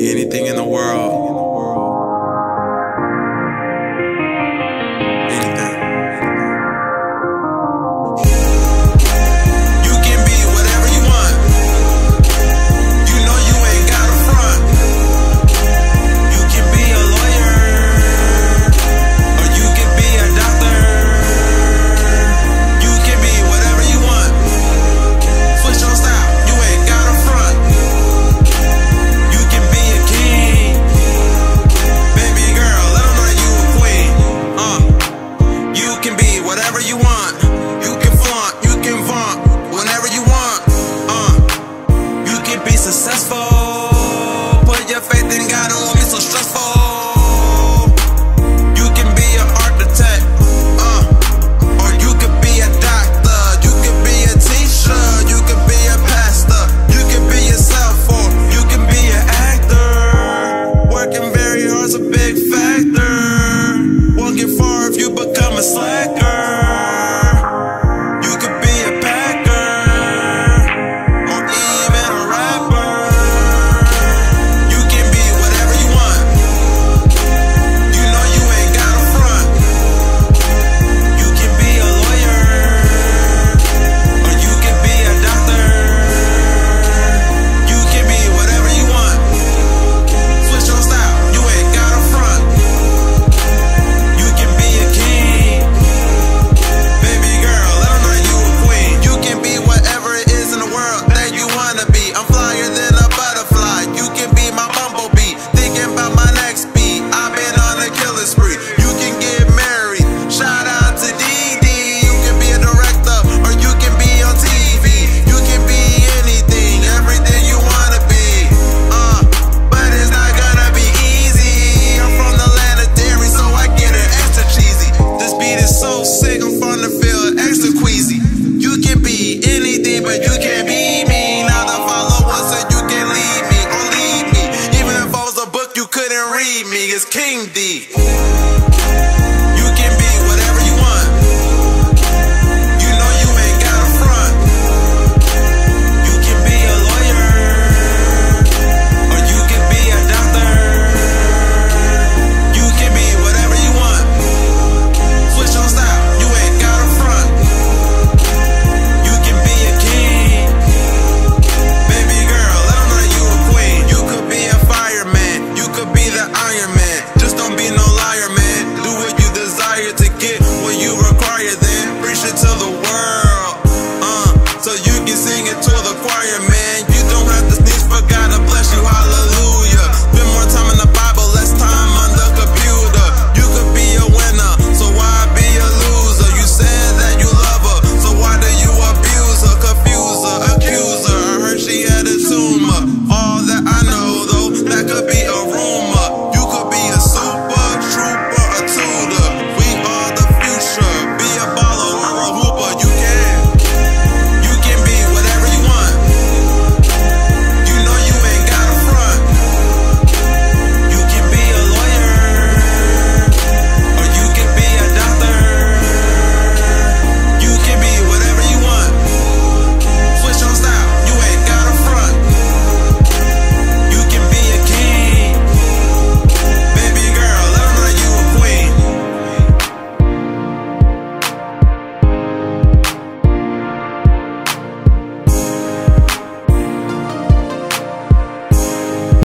be anything in the world. Anything. You can be whatever you want. You know you ain't got a front. You can be a lawyer, or you can be a doctor. You can be whatever you want. Switch your style, you ain't got a front. You can be a king. Baby girl, let 'em know that you a queen. You can be whatever you want. You can flaunt, you can vaunt whenever you want. You can be successful. Put your faith in God, it won't be so stressful. You can be an architect, or you could be a doctor. You could be a teacher, you could be a pastor. You can be yourself, or you can be an actor. Working very hard's a big factor. Won't get far if you become a slacker. You could be a packer, or even a rapper. You can be whatever you want. You know you ain't got a front. You can be a lawyer, or you can be a doctor. You can be whatever you want. Switch your style, you ain't got a front. You can be a king. Baby girl, let 'em know you a queen. You can be whatever it is in the world that you wanna be. I'm flyer than a butterfly. You can be my bumblebee. Thinking about my next beat. I've been on a killing spree. You can get married. Shout out to DD. You can be a director, or you can be on TV. You can be anything, everything you wanna be. But it's not gonna be easy. I'm from the land of dairy, so I get it extra cheesy. This beat is so sick, I'm from the field, extra queasy. You can be anything, but you can't be me. Now the followers said you can lead me, or lead me. Even if I was a book, you couldn't read me. It's King D.